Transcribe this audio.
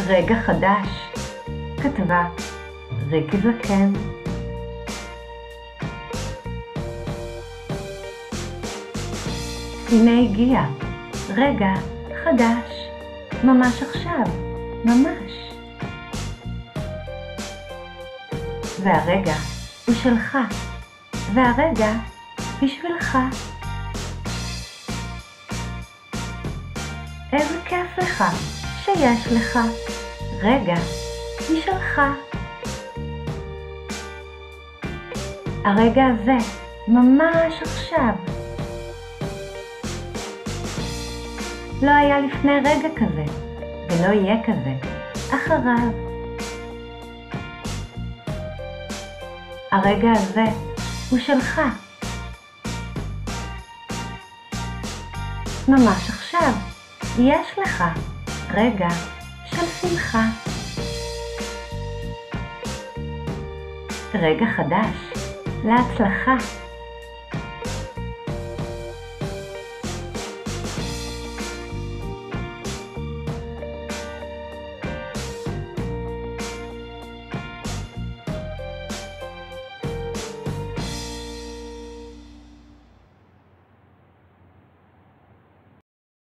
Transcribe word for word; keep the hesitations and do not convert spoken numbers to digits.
רגע חדש, כתבה ריקי זקן. הנה הגיע, רגע חדש, ממש עכשיו, ממש. והרגע הוא שלך, והרגע בשבילך. איזה כיף לך שיש לך רגע משלך. הרגע הזה ממש עכשיו. לא היה לפני רגע כזה, ולא יהיה כזה אחריו. הרגע הזה הוא שלך. ממש עכשיו יש לך רגע של שמחה. רגע חדש להצלחה.